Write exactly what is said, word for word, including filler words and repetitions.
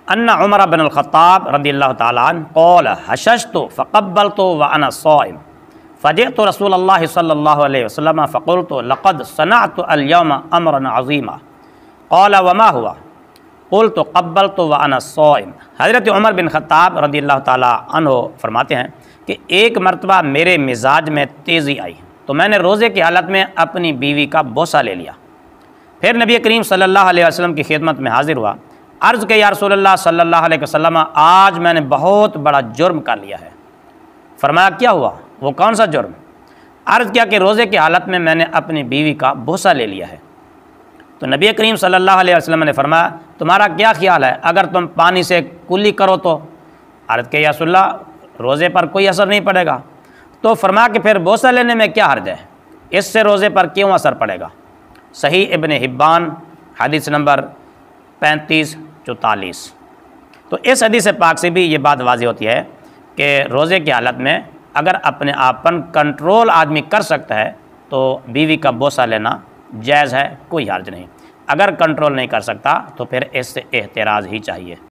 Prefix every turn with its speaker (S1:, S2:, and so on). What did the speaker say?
S1: अन्ना उमर बिन अल-ख़त्ताब रज़ियल्लाहु तआला अन्हु क़ाल हशशतु फ़क़ब्बलतु व अना साइम फ़जिअतु रसूलल्लाहि सल्लल्लाहु अलैहि वसल्लम फ़क़ुल्तु लक़द सनअतु अल-यौम अमरन अज़ीमा क़ाल वमा हुआ क़ुल्तु क़ब्बलतु व अना साइम। हज़रत उमर बिन ख़त्ताब रज़ियल्लाहु तआला अन्हु फरमाते हैं कि एक मरतबा मेरे मिजाज में तेज़ी आई तो मैंने रोज़े की हालत में अपनी बीवी का बोसा ले लिया। फिर नबी करीम सल्लल्लाहु अलैहि वसल्लम की खिदमत में हाजिर हुआ। अर्ज़ के या रसूलल्लाह सल्लल्लाहु अलैहि वसल्लम, आज मैंने बहुत बड़ा जुर्म कर लिया है। फरमाया क्या हुआ, वो कौन सा जुर्म? अर्ज़ किया कि रोज़े की हालत में मैंने अपनी बीवी का बोसा ले लिया है। तो नबी करीम सल्लल्लाहु अलैहि वसल्लम ने फरमाया, तुम्हारा क्या ख्याल है अगर तुम पानी से कुल्ली करो तो? अर्ज़ के या रसूलल्लाह, रोज़े पर कोई असर नहीं पड़ेगा। तो फरमाया कि फिर बोसा लेने में क्या हर्ज है, इससे रोज़े पर क्यों असर पड़ेगा? सही इब्न हिब्बान हदीस नंबर पैंतीस चौतालीस। तो इस हदीस पाक से भी ये बात वाज़ेह होती है कि रोज़े की हालत में अगर अपने आप पर कंट्रोल आदमी कर सकता है तो बीवी का बोसा लेना जायज़ है, कोई हर्ज नहीं। अगर कंट्रोल नहीं कर सकता तो फिर इससे एहतिराज़ ही चाहिए।